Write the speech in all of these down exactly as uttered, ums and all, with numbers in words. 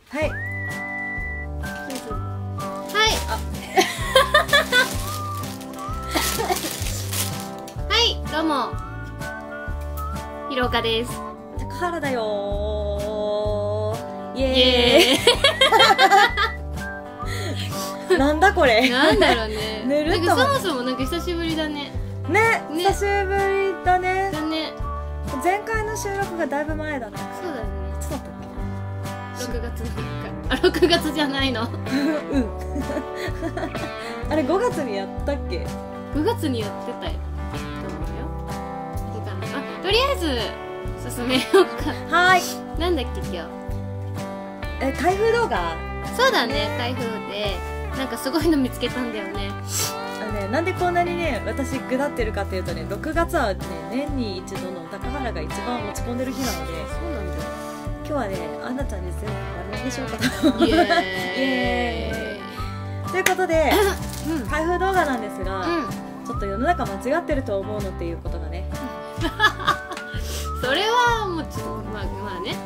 はい。 はい。はい、どうも。ひろかです。 高原だよー。イエーイ。なんだこれ。 なんだろうね。 ぬるっと。 なんかそもそもなんか久しぶりだね。 ね、久しぶりだね。 だね。 前回の収録がだいぶ前だった。 そうだね。 いつだったっけ？ろくがつのか。あ、ろくがつじゃないの。うん。 あれごがつにやったっけ？ ごがつにやってたよ。と思うよ。あ、とりあえず進めようか。 はーい。 なんだっけ今日。 え、開封動画？ そうだね、開封でなんかすごいの見つけたんだよね。 あのね、なんでこんなにね私ぐだってるかっていうとね、ろくがつはね年に一度の高原が一番落ち込んでる日なので、 そうなんだよ。 今日はねアンナちゃんに全部丸投げしようかと。 イエーイ。イエーイということで、うん、開封動画なんですが、うん、ちょっと世の中間違ってると思うのっていうことがね。 それはもうちょっとまあまあね。ね、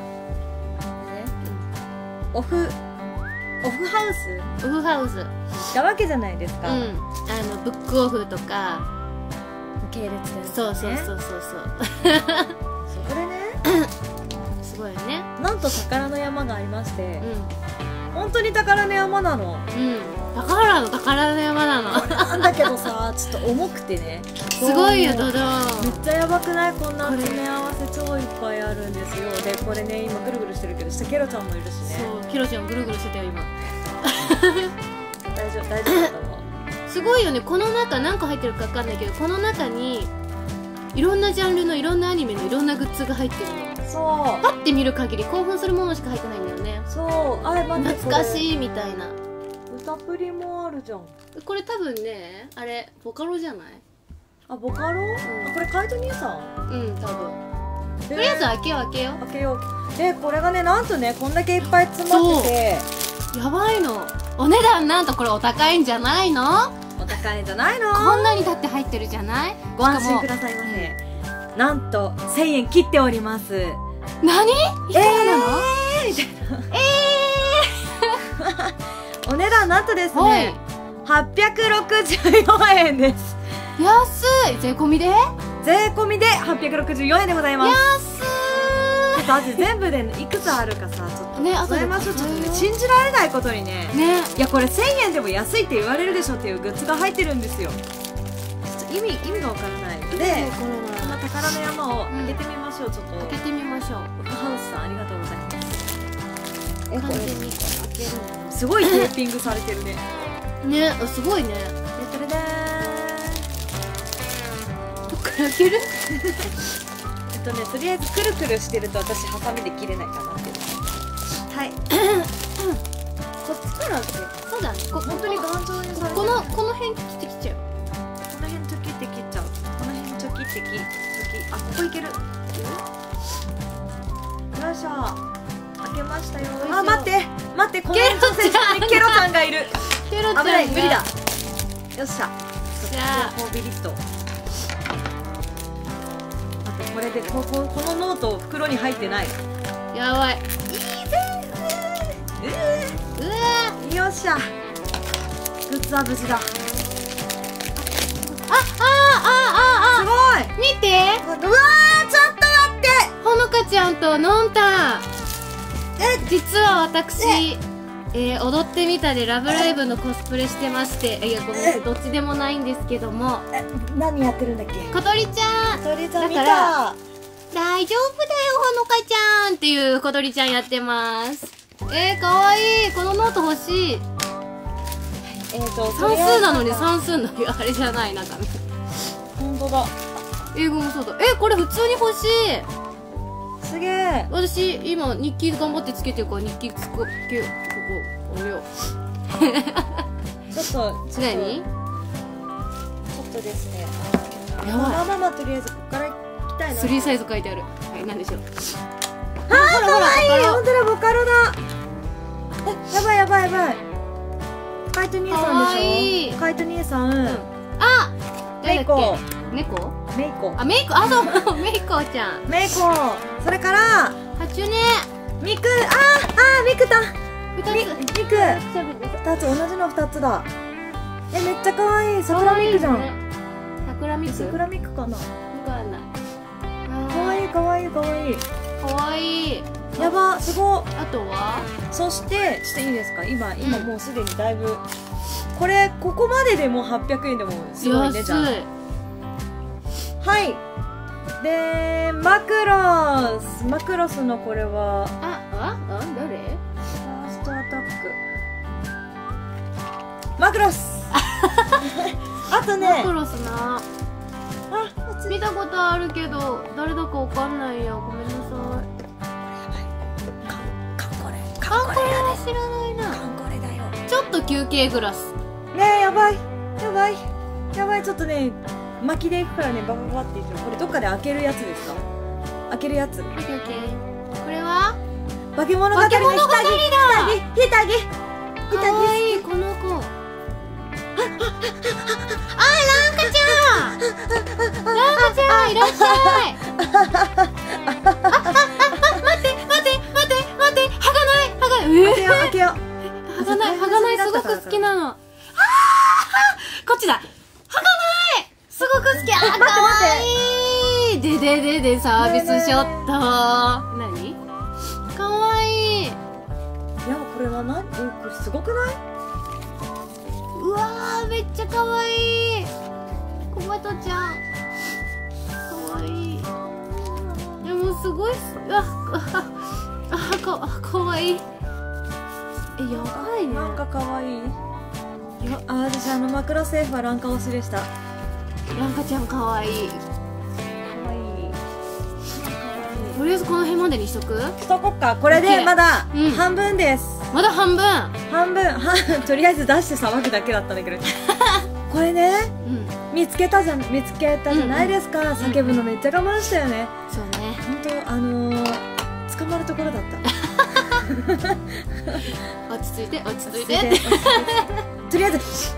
オフオフハウスオフハウスなわけじゃないですか。うん、 あのブックオフとか系列ですね。 そうそうそうそうそう。 そこでね、 すごいよね。 なんと宝の山がありまして、うん、本当に宝の山なの。 うん。高原の宝の山なの。 なんだけどさ、ちょっと重くてね。 すごいよドドーン。 めっちゃやばくない？こんな詰め合わせ超いっぱいあるんですよ。でこれね今ぐるぐるしてるけど下ケロちゃんもいるしね。 そう、ケロちゃんぐるぐるしてたよ今。 大丈夫大丈夫だと思う。 すごいよね。この中何個入ってるか分かんないけど、この中にいろんなジャンルのいろんなアニメのいろんなグッズが入ってるの。そう。パッて見る限り興奮するものしか入ってないんだよね。そう。あれ待って、懐かしいみたいな。 歌プリもあるじゃん。 これ多分ね、あれボカロじゃない？ あ、ボカロ？うん、あ、これカイト兄さん？ うん、多分。とりあえず開けよう開けよう開けよう。でこれがね、なんとねこんだけいっぱい詰まってて、 やばいの。お値段なんとこれお高いんじゃないの？ お高いんじゃないの？こんなにだって入ってるじゃない？ ご安心くださいませ。なんとせんえん切っております。 何？いくらなの？ えーみたいな。えーお値段なんとですね、はっぴゃくろくじゅうよんえんです。 安い。税込みで？ 税込みではっぴゃくろくじゅうよんえんでございます。 安い。 だって全部でいくつあるかさ、ちょっとね、 数えましょう。ちょっとね、信じられないことにね、 ね、 いやこれせんえんでも安いって言われるでしょっていうグッズが入ってるんですよ。ちょっと意味意味がわからないので、この宝の山を開けてみましょう。ちょっと開けてみましょう。 オフハウスさんありがとうございます。 え、これ開けるのすごいテーピングされてるね。 ね、すごいね。 え、それでどっから開ける？ えっとね、とりあえずくるくるしてると私ハサミで切れないかなっていう。はい。こっちから開ける。 そうだね。こ本当に頑丈にされてる。 このこの辺切ってきちゃう。 この辺チョキって切っちゃう。この辺チョキって切チョキ。あ、ここいける。よいしょ。開けましたよ。あ、待って待って、この辺の先生にケロちゃんがいる。 ケロちゃんが危ない、無理だ。よっしゃ。 じゃあこうビリッと。あとこれでこここのノート袋に入ってない。 やばい。いいぜ。 うわー。よっしゃ。グッズは無事だ。 あ、あ、あ、あ、あ、 すごい。 見て。 うわー、ちょっと待って。 ほのかちゃんとのんたん。え、実は私、えー、踊ってみたでラブライブのコスプレしてまして、いやごめんなさい、どっちでもないんですけども。 え、何やってるんだっけ？ 小鳥ちゃん。 小鳥ちゃん見た。 だから大丈夫だよほのかちゃんっていう小鳥ちゃんやってます。えー、かわいい。このノート欲しい。 えーと算数なのに算数のあれじゃない中身。 本当だ。 英語もそうだ。え、これ普通に欲しい。 すげえ。 私今日記頑張ってつけてるから日記つこけここあれよ。 ちょっと何？ ちょっとですね。 やばい。 まあまあまあとりあえずここから行きたいな。 スリーサイズ書いてある。はい、なんでしょう。 あー、かわいい。本当だ、ボカロだ。え、やばいやばいやばい。カイト兄さんでしょ。カイト兄さん。 あ、 メイコ。 猫？ メイコ。 あ、メイコ、あ、そう、メイコちゃん。 メイコ。それから、 はちゅね。 ミク、あー、あー、ミクたん。 ふたつミクふたつ同じのふたつだ。え、めっちゃ可愛い。桜ミクじゃん。 桜ミク桜ミクかな。 わかんない。 可愛い可愛い可愛い。 可愛い。 やば、すご。 あとはそしてしていいですか。今今もうすでにだいぶ、これここまででもはっぴゃくえんでもすごいね。じゃあはい。でマクロスマクロスのこれはあああ誰？ ファーストアタックマクロスあとねマクロスな、 あ見たことあるけど誰だかわかんないや。ごめんなさい。 カンコレカンコレは知らないな。 カンコレだよ。 ちょっと休憩グラスねえ、やばいやばいやばい。ちょっとね巻きでいくからね、バババっていって。これどっかで開けるやつですか。開けるやつ。 オッケーオッケー。これは化け物語の化け物語だ。 ヒタギヒタギかわいいこの子。あ、ランカちゃんランカちゃんいらっしゃい。あ、あ、あ、あ、待って待って待って待って、剥がない剥がない。え開けよう開けよう。 剥がない剥がない、すごく好きなの。あー、こっちだ。剥がないすごく好き。あー、かわいい。ででででサービスショット。何かわいい。 いや、これは何？これすごくない？ うわー、めっちゃかわいい。コバトちゃんかわいい。でもすごいす、あああかかわいい。え、やばいね。 なんか可愛い。いや、あ、私あのマクロセーフはランカ推しでした。 ランカちゃんかわいい。 可愛い。 とりあえずこの辺までにしとく。 しとこっか。これでまだうん半分です。 まだ半分。 半分、はとりあえず出してさばくだけだったんだけど。これね、 うん、 見つけたじゃん、見つけたじゃないですか。叫ぶのめっちゃ我慢したよね。 そうね。 本当あのー、捕まるところだった。 落ち着いて落ち着いて。 とりあえず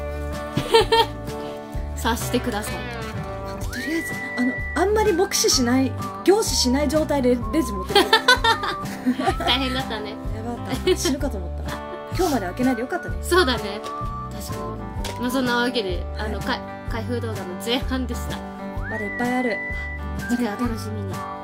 察してください。 とりあえずあのあんまり目視しない、凝視しない状態でレジ持ってくる。 大変だったね。 やばかった。死ぬかと思った。今日まで開けないでよかったね。 そうだね。確かに。まあそんなわけで、あの、か開封動画の前半でした。 まだいっぱいある。 次回お楽しみに。